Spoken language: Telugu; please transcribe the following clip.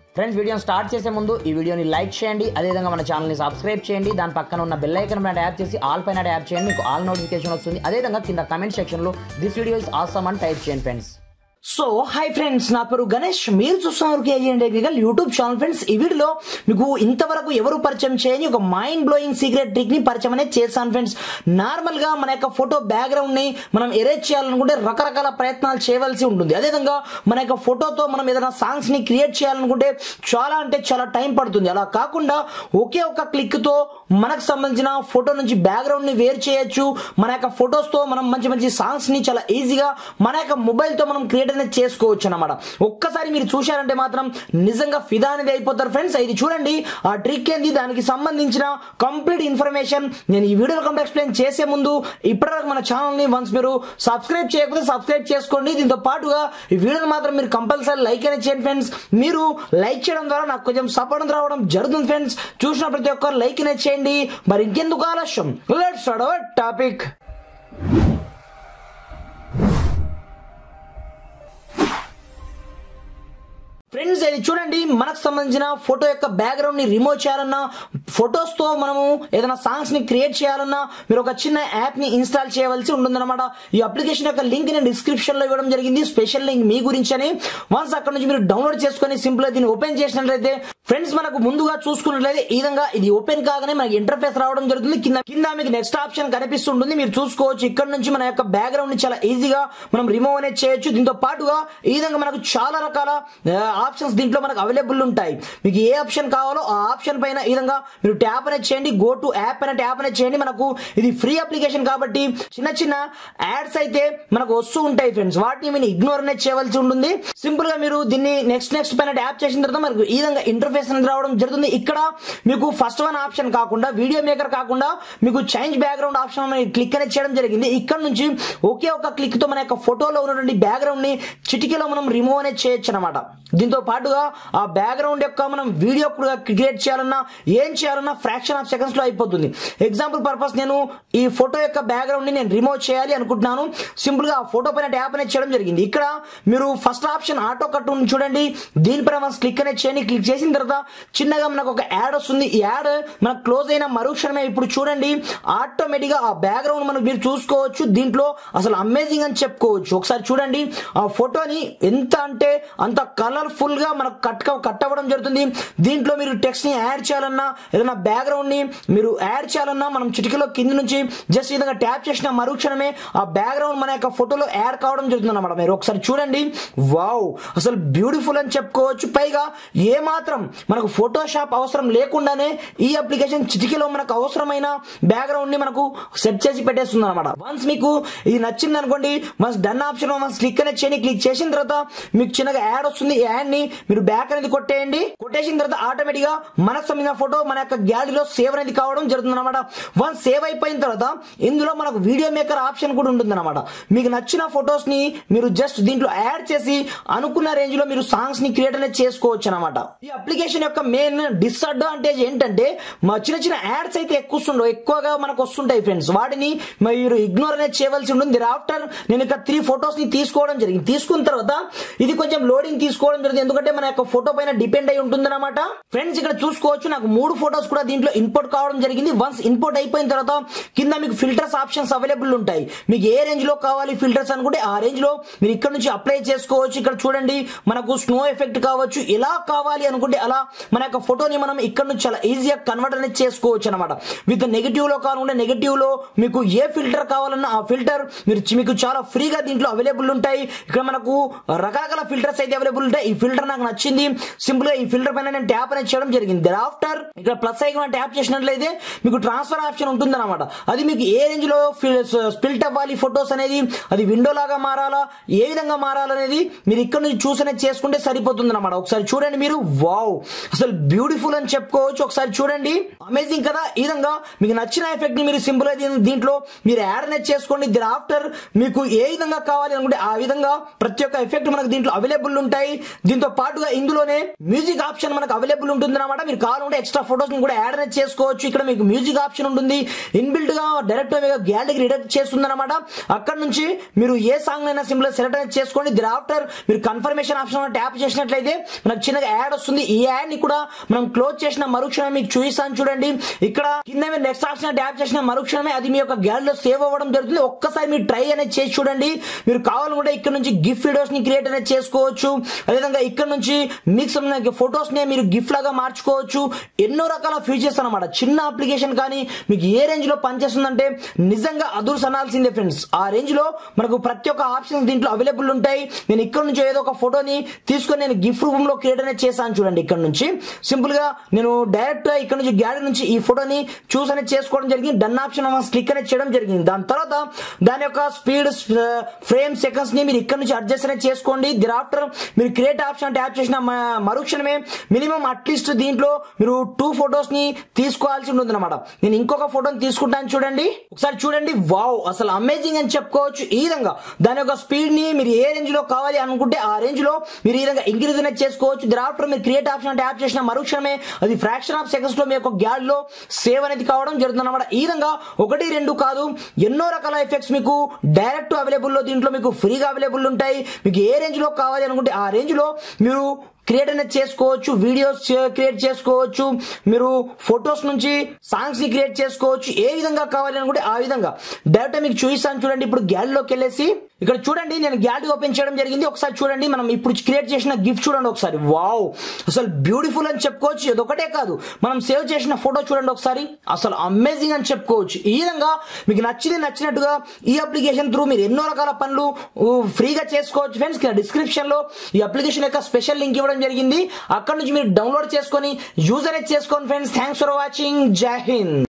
ఫ్రెండ్స్ వీడియోని స్టార్ట్ చేసే ముందు ఈ వీడియోని లైక్ చేయండి, అదేవిధంగా మన ఛానల్ని సబ్స్క్రైబ్ చేయండి, దాని పక్కన ఉన్న బెల్ ఐకాన్ పైన ట్యాప్ చేసి ఆల్ పైన ట్యాప్ చేయండి, మీకు ఆల్ నోటిఫికేషన్ వస్తుంది. అదేవిధంగా కింద కమెంట్ సెక్షన్లో దిస్ వీడియో ఇస్ ఆసమ్ అని టైప్ చేయండి ఫ్రెండ్స్. సో హాయ్ ఫ్రెండ్స్, నా పేరు గణేష్, మీరు చూస్తున్నారు KGN technical YouTube channel. Friends ఈ వీడియోలో మీకు ఇంతవరకు ఎవరు పరిచయం చేయని ఒక మైండ్ బ్లోయింగ్ సీక్రెట్ ట్రిక్ ని పరిచయం అనేది చేస్తాను ఫ్రెండ్స్. నార్మల్ గా మన యొక్క ఫోటో బ్యాక్గ్రౌండ్ ని మనం ఎరేజ్ చేయాలనుకుంటే రకరకాల ప్రయత్నాలు చేయవలసి ఉంటుంది. అదేవిధంగా మన యొక్క ఫోటోతో మనం ఏదైనా సాంగ్స్ ని క్రియేట్ చేయాలనుకుంటే చాలా టైం పడుతుంది. అలా కాకుండా ఒకే ఒక క్లిక్ తో మనకు సంబంధించిన ఫోటో నుంచి బ్యాక్గ్రౌండ్ ని వేరు చేయొచ్చు. మన యొక్క ఫొటోస్ తో మనం మంచి సాంగ్స్ ని చాలా ఈజీగా మన యొక్క మొబైల్ తో మనం క్రియేట్ అనేది చేసుకోవచ్చు అన్నమాట. ఒక్కసారి మీరు చూశారంటే మాత్రం నిజంగా ఫిదా అనేది అయిపోతారు ఫ్రెండ్స్. ఇది చూడండి, ఆ ట్రిక్ ఏంది, దానికి సంబంధించిన కంప్లీట్ ఇన్ఫర్మేషన్ నేను ఈ వీడియోలో కంప్లీట్ ఎక్స్ప్లెయిన్ చేసే ముందు ఇప్పటివరకు మన ఛానల్ ని వన్స్ మీరు సబ్స్క్రైబ్ చేయకపోతే సబ్స్క్రైబ్ చేసుకోండి. దీంతో పాటుగా ఈ వీడియోని మాత్రం మీరు కంపల్సరీ లైక్ అనేది చేయండి ఫ్రెండ్స్. మీరు లైక్ చేయడం ద్వారా నాకు కొంచెం సపోర్ట్ రావడం జరుగుతుంది ఫ్రెండ్స్. చూసిన ప్రతి ఒక్కరు లైక్ అనేది చేయండి. మరి ఇంకెందుకు ఆలస్యం, let's start our topic. Friends ఇది చూడండి, మనకు సంబంధించిన ఫోటో యొక్క బ్యాక్గ్రౌండ్ ని రిమూవ్ చేయాలన్నా, ఫొటోస్ తో మనము ఏదైనా సాంగ్స్ ని క్రియేట్ చేయాలన్నా మీరు ఒక చిన్న యాప్ ని ఇన్స్టాల్ చేయవలసి ఉంటుందన్నమాట. ఈ అప్లికేషన్ యొక్క లింక్ నేను డిస్క్రిప్షన్ లో ఇవ్వడం జరిగింది, స్పెషల్ లింక్ మీ గురించి అని. వన్స్ అక్కడ నుంచి మీరు డౌన్లోడ్ చేసుకుని సింపుల్ గా దీన్ని ఓపెన్ చేసినట్లయితే ఫ్రెండ్స్ మనకు ముందుగా చూసుకున్నట్లయితే ఈ విధంగా ఇది ఓపెన్ కాగానే మనకి ఇంటర్ఫేస్ రావడం జరుగుతుంది. కింద మీకు నెక్స్ట్ ఆప్షన్ కనిపిస్తుంటుంది, మీరు చూసుకోవచ్చు. ఇక్కడ నుంచి మన యొక్క బ్యాక్గ్రౌండ్ ని చాలా ఈజీగా మనం రిమూవ్ అనేది చేయొచ్చు. దీంతో పాటుగా ఈ విధంగా మనకు చాలా రకాల ఆప్షన్స్ దీంట్లో మనకు అవైలబుల్ ఉంటాయి. మీకు ఏ ఆప్షన్ కావాలో ఆ ఆప్షన్ పైన ఈ విధంగా మీరు ట్యాప్ అనేది చేయండి, గో టు యాప్ పైన ట్యాప్ అనేది చేయండి. మనకు ఇది ఫ్రీ అప్లికేషన్ కాబట్టి చిన్న యాడ్స్ అయితే మనకు వస్తూ ఉంటాయి ఫ్రెండ్స్, వాటిని మీరు ఇగ్నోర్ అనేది చేయవలసి ఉంటుంది. సింపుల్ గా మీరు దీన్ని నెక్స్ట్ పైన ట్యాప్ చేసిన తర్వాత మనకు ఈ విధంగా ఇంటర్ఫేస్ అనేది రావడం జరుగుతుంది. ఇక్కడ మీకు ఫస్ట్ వన్ ఆప్షన్ కాకుండా, వీడియో మేకర్ కాకుండా మీకు చేంజ్ బ్యాక్గ్రౌండ్ ఆప్షన్ క్లిక్ అనేది చేయడం జరిగింది. ఇక్కడ నుంచి ఒకే ఒక క్లిక్ తో మన యొక్క ఫోటోలో ఉన్నటువంటి బ్యాక్గ్రౌండ్ ని చిటికలో మనం రిమూవ్ అనేది చేయొచ్చు అనమాట. దీంతో పాటుగా ఆ బ్యాక్గ్రౌండ్ యొక్క మనం వీడియో క్రియేట్ చేయాలన్నా ఏం చేయాలన్నా ఫ్రాక్షన్ ఆఫ్ సెకండ్స్ లో అయిపోతుంది. ఎగ్జాంపుల్ పర్పస్ నేను ఈ ఫోటో యొక్క బ్యాక్గ్రౌండ్ ని నేను రిమూవ్ చేయాలి అనుకుంటున్నాను. సింపుల్ గా ఆ ఫోటో పైన ట్యాప్ అనేది చేయడం జరిగింది. ఇక్కడ మీరు ఫస్ట్ ఆప్షన్ ఆటో కట్ ఉంది చూడండి, దీనిపైన మనం క్లిక్ అనేది చేయండి. క్లిక్ చేసిన తర్వాత చిన్నగా మనకు ఒక యాడ్ వస్తుంది. ఈ యాడ్ మనకు క్లోజ్ అయిన మరుక్షణమే ఇప్పుడు చూడండి ఆటోమేటిక్ గా ఆ బ్యాక్గ్రౌండ్ మనకు మీరు చూసుకోవచ్చు. దీంట్లో అసలు అమేజింగ్ అని చెప్పుకోవచ్చు. ఒకసారి చూడండి, ఆ ఫోటోని ఎంత అంటే అంత కలర్ఫుల్ గా మనకు కట్ అవ్వడం జరుగుతుంది. దీంట్లో మీరు టెక్స్ట్ ని యాడ్ చేయాలన్నా, ఏదైనా బ్యాక్గ్రౌండ్ ని మీరు యాడ్ చేయాలన్నా మనం చిటికలో కింద నుంచి జస్ట్ ఈ విధంగా ట్యాప్ చేసిన మరుక్షణమే ఆ బ్యాక్గ్రౌండ్ మన యొక్క ఫోటోలో యాడ్ కావడం జరుగుతుంది అన్నమాట. మీరు ఒకసారి చూడండి, వావ్ అసలు బ్యూటిఫుల్ అని చెప్పుకోవచ్చు. పైగా ఏ మాత్రం మనకు ఫోటోషాప్ అవసరం లేకుండానే ఈ అప్లికేషన్ చిటికలో మనకు అవసరమైన బ్యాక్గ్రౌండ్ ని మనకు సెట్ చేసి పెట్టేస్తుంది అనమాట. వన్స్ మీకు ఇది నచ్చింది అనుకోండి, వన్స్ డన్ ఆప్షన్ క్లిక్ అనేది చేయండి. క్లిక్ చేసిన తర్వాత మీకు చిన్నగా యాడ్ వస్తుంది. ఈ యాడ్ ని మీరు బ్యాక్ అనేది కొట్టేయండి. కొట్టేసిన తర్వాత ఆటోమేటిక్ గా మనకు సంబంధించిన ఫోటో మన యొక్క గ్యాలరీలో సేవ్ అనేది కావడం జరుగుతుంది అనమాట. వన్స్ సేవ్ అయిపోయిన తర్వాత ఇందులో మనకు వీడియో మేకర్ ఆప్షన్ కూడా ఉంటుంది అనమాట. మీకు నచ్చిన ఫొటోస్ ని మీరు జస్ట్ దీంట్లో యాడ్ చేసి అనుకున్న రేంజ్ లో మీరు సాంగ్స్ ని క్రియేట్ అనేది చేసుకోవచ్చు అనమాట. ఈ అప్లికేషన్ యొక్క మెయిన్ డిసడ్వాంటేజ్ ఏంటంటే మా చిన్న యాడ్స్ అయితే ఎక్కువగా మనకు వస్తుంటాయి ఫ్రెండ్స్, వాటిని మీరు ఇగ్నోర్ అనేది చేయవలసి ఉంటుంది. ఆఫ్టర్ నేను ఇక్కడ 3 ఫొటోస్ ని తీసుకోవడం జరిగింది. తీసుకున్న తర్వాత ఇది కొంచెం లోడింగ్ తీసుకోవడం జరిగింది, ఎందుకంటే మన యొక్క ఫోటో పైన డిపెండ్ అయి ఉంటుంది అనమాట. ఫ్రెండ్స్ ఇక్కడ చూసుకోవచ్చు, నాకు 3 ఫొటోస్ కూడా దీంట్లో ఇంపోర్ట్ కావడం జరిగింది. వన్స్ ఇంపోర్ట్ అయిపోయిన తర్వాత కింద మీకు ఫిల్టర్స్ ఆప్షన్స్ అవైలబుల్ ఉంటాయి. మీకు ఏ రేంజ్ లో కావాలి ఫిల్టర్స్ అనుకుంటే ఆ రేంజ్ లో మీరు ఇక్కడ నుంచి అప్లై చేసుకోవచ్చు. ఇక్కడ చూడండి మనకు స్నో ఎఫెక్ట్ కావచ్చు, ఎలా కావాలి అనుకుంటే అలా మన యొక్క ఫోటోని మనం ఇక్కడ నుంచి చాలా ఈజీగా కన్వర్ట్ అనేది చేసుకోవచ్చు అనమాట. విత్ నెగటివ్ లో కావాలంటే నెగటివ్ లో మీకు ఏ ఫిల్టర్ కావాలన్నా ఆ ఫిల్టర్ మీకు చాలా ఫ్రీగా దీంట్లో అవైలబుల్ ఉంటాయి. ఇక్కడ మనకు రకరకాల ఫిల్టర్స్ అయితే అవైలబుల్ ఉంటాయి. ఈ ఫిల్టర్ నాకు నచ్చింది. సింపుల్ గా ఈ ఫిల్టర్ పైన నేను ట్యాప్ అనేది చేయడం జరిగింది. ఆఫ్టర్ ఇక్కడ ప్లస్ ఐకాన్ ట్యాప్ చేసినట్లయితే మీకు ట్రాన్స్ఫర్ ఆప్షన్ ఉంటుంది అనమాట. అది మీకు ఏ రేంజ్ లో స్ప్లిట్ అవ్వాలి ఫొటోస్ అనేది, అది విండో లాగా మారాలా, ఏ విధంగా మారాలనేది మీరు ఇక్కడ నుంచి చూస్ అనేది చేసుకుంటే సరిపోతుంది అనమాట. ఒకసారి చూడండి మీరు, వావ్ అసలు బ్యూటిఫుల్ అని చెప్పుకోవచ్చు. ఒకసారి చూడండి, అమేజింగ్ కదా. ఈ విధంగా మీకు నచ్చిన ఎఫెక్ట్ ని మీరు సింపుల్ గా దీంట్లో మీరు యాడ్ అనేది చేసుకోండి. ఆఫ్టర్ మీకు ఏ విధంగా కావాలి అనుకుంటే ఆ విధంగా ప్రతి ఒక్క ఎఫెక్ట్ మనకు దీంట్లో అవైలబుల్ ఉంటాయి. దీంతో పాటుగా ఇందులోనే మ్యూజిక్ ఆప్షన్ మనకు అవైలబుల్ ఉంటుంది అనమాట. మీరు కావాలంటే ఎక్స్ట్రా ఫోటోస్ ని కూడా యాడ్ అనేది చేసుకోవచ్చు. ఇక్కడ మీకు మ్యూజిక్ ఆప్షన్ ఉంటుంది. ఇన్బిల్ట్ గా డైరెక్ట్ గ్యాలరీకి రిడక్ట్ చేస్తుంది అనమాట. అక్కడ నుంచి మీరు ఏ సాంగ్ అయినా సింపుల్ సెలెక్ట్ అనేది చేసుకోండి. దిర్ ఆఫ్టర్ మీరు కన్ఫర్మేషన్ ఆప్షన్ ట్యాప్ చేసినట్లయితే మనకు చిన్నగా యాడ్ వస్తుంది. ఈ యాడ్ ని కూడా మనం క్లోజ్ చేసిన మరుక్షణం మీకు చూపిస్తాను చూడండి. ఇక్కడ కింద మీరు నెక్స్ట్ ఆప్షన్ ట్యాప్ చేసిన మరుక్షణమే అది మీ యొక్క గ్యాలరీలో సేవ్ అవ్వడం జరుగుతుంది. ఒక్కసారి మీరు ట్రై అనేది చేసి చూడండి. మీరు కావాలనుకుంటే ఇక్కడ నుంచి గిఫ్ట్ వీడియోస్ ని క్రియేట్ అనేది చేసుకోవచ్చు. అదేవిధంగా ఇక్కడ నుంచి మీకు సంబంధించిన ఫొటోస్ ని మీరు గిఫ్ట్ లాగా మార్చుకోవచ్చు. ఎన్నో రకాల ఫీచర్స్ అనమాట. చిన్న అప్లికేషన్ కానీ మీకు ఏ రేంజ్ లో పనిచేస్తుందంటే నిజంగా అదుర్స్ అనాల్సిందే ఫ్రెండ్స్. ఆ రేంజ్ లో మనకు ప్రతి ఒక్క ఆప్షన్స్ దీంట్లో అవైలబుల్ ఉంటాయి. నేను ఇక్కడ నుంచి ఏదో ఒక ఫోటోని తీసుకొని నేను గిఫ్ట్ రూమ్ లో క్రియేట్ అనేది చేశాను చూడండి. ఇక్కడ నుంచి సింపుల్ గా నేను డైరెక్ట్ ఇక్కడ నుంచి గ్యాలరీ నుంచి ఈ ఫోటోని చూస్ అనేది చేసుకోవడం జరిగింది. డన్ ఆప్షన్ క్లిక్ అనేది చేయడం జరిగింది. దాని తర్వాత దాని యొక్క స్పీడ్ ఫ్రేమ్ సెకండ్స్ ని మీరు ఇక్కడ నుంచి అడ్జస్ట్ అనేది చేసుకోండి. దిర్ ఆఫ్టర్ మీరు క్రియేట్ ఆప్షన్ ట్యాప్ చేసిన మరుక్షణమే మినిమం అట్లీస్ట్ దీంట్లో మీరు 2 ఫొటోస్ ని తీసుకోవాల్సి ఉంటుంది అనమాట. నేను ఇంకొక ఫోటోని తీసుకుంటాను చూడండి. ఒకసారి చూడండి. వావ్, అసలు అమేజింగ్ అని చెప్పుకోవచ్చు. ఈ విధంగా దాని యొక్క స్పీడ్ ని మీరు ఏ రేంజ్ లో కావాలి అనుకుంటే ఆ రేంజ్ లో మీరు ఈ విధంగా ఇంక్రీజ్ అనేది చేసుకోవచ్చు. దిర్ ఆఫ్టర్ మీరు క్రియేట్ ఆప్షన్ ట్యాప్ చేసిన మరుక్షణమే అది ఫ్రాక్షన్ ఆఫ్ సెకండ్స్ లో మీ యొక్క గ్యాలరీలో సేవ్ అనేది కావడం జరుగుతుంది అనమాట. ఈ విధంగా 1, 2 కాదు ఎన్నో రకాల ఎఫెక్ట్స్ మీకు డైరెక్ట్ అవైలబుల్ లో దీంట్లో మీకు ఫ్రీగా అవైలబుల్ ఉంటాయి. మీకు ఏ రేంజ్ లో కావాలి అనుకుంటే ఆ రేంజ్ లో మీరు క్రియేట్ అనేది చేసుకోవచ్చు. వీడియోస్ క్రియేట్ చేసుకోవచ్చు. మీరు ఫొటోస్ నుంచి సాంగ్స్ ని క్రియేట్ చేసుకోవచ్చు. ఏ విధంగా కావాలి అనుకుంటే ఆ విధంగా డైరెక్ట్ మీకు చూపిస్తాను చూడండి. ఇప్పుడు గ్యాలరీలోకి వెళ్ళేసి ఇక్కడ చూడండి నేను గ్యాలరీ ఓపెన్ చేయడం జరిగింది. ఒకసారి చూడండి మనం ఇప్పుడు క్రియేట్ చేసిన గిఫ్ట్ చూడండి ఒకసారి. వావ్, అసలు బ్యూటిఫుల్ అని చెప్పుకోవచ్చు. ఇదొకటే కాదు మనం సేవ్ చేసిన ఫోటో చూడండి ఒకసారి. అసలు అమేజింగ్ అని చెప్పుకోవచ్చు. ఈ విధంగా మీకు నచ్చినట్టుగా ఈ అప్లికేషన్ త్రూ మీరు ఎన్నో రకాల పనులు ఫ్రీగా చేసుకోవచ్చు ఫ్రెండ్స్. డిస్క్రిప్షన్ లో ఈ అప్లికేషన్ యొక్క స్పెషల్ లింక్ ఇవ్వడం జరిగింది. అక్కడ నుంచి మీరు డౌన్లోడ్ చేసుకొని యూజ్ అనేది చేసుకోండి ఫ్రెండ్స్. Thanks for watching. జై హింద్.